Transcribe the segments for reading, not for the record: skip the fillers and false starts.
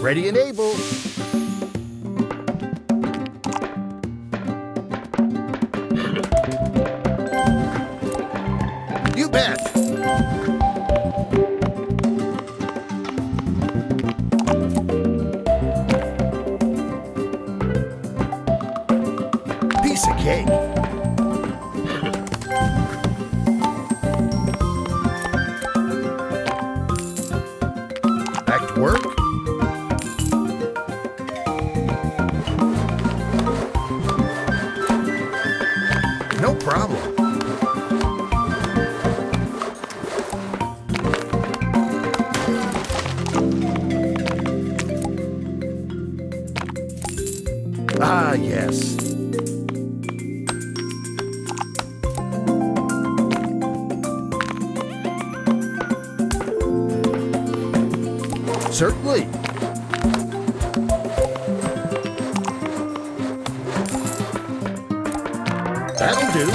Ready and able. You bet. Piece of cake. Back to work. No problem. Ah, yes. Certainly. That'll do.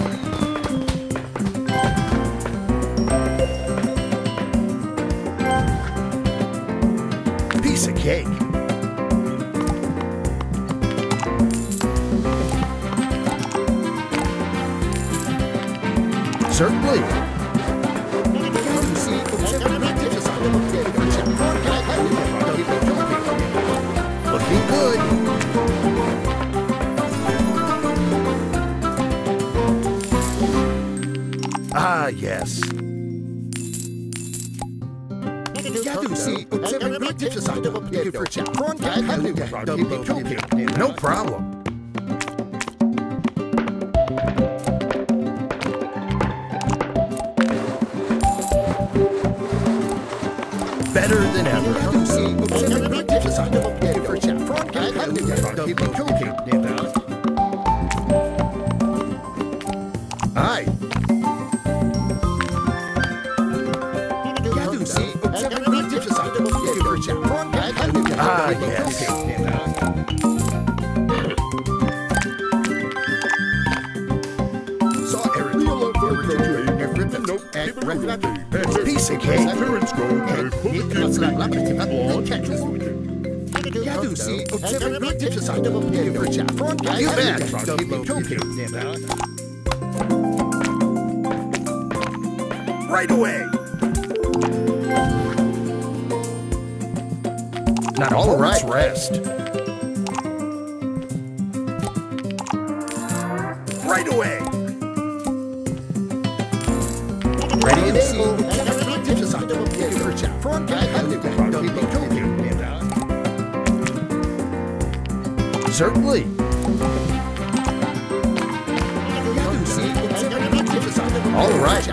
Piece of cake. Certainly. Looking good. Ah, yes. No problem. Better than ever. Aye. Ah, yes. Piece of cake. You bet. Right away. Not all right. Rest. Right away. Ready and able. Certainly. All right.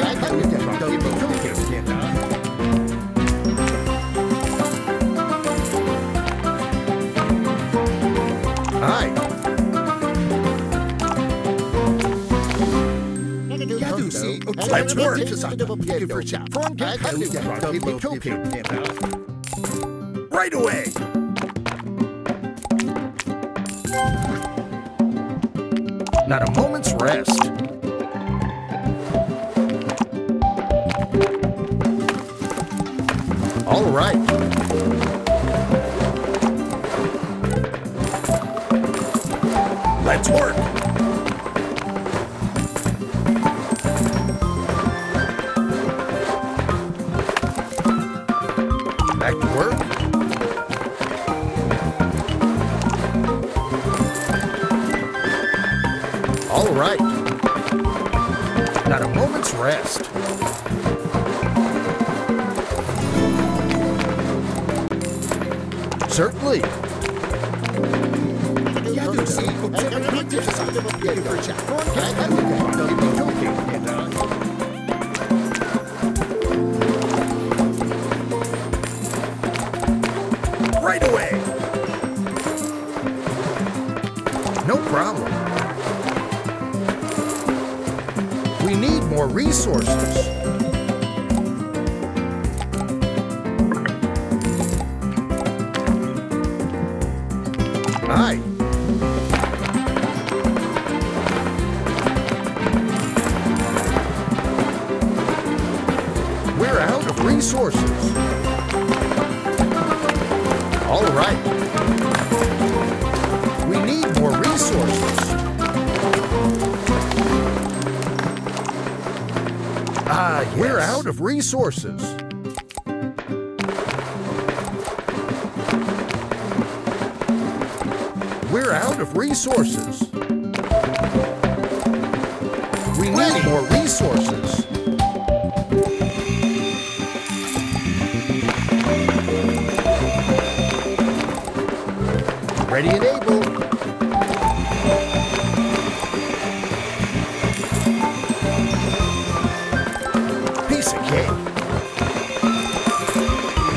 Aye. Let's work. Right away. Not a moment's rest. All right. Let's work. Back to work. All right. Not a moment's rest. Certainly. Right away. No problem. We need more resources. Aye. We're out of resources. All right. We need more resources. Ah, yes. We're out of resources. We're out of resources. We need more resources. Ready and able. Piece of cake.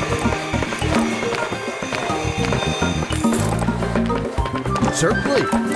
Certainly.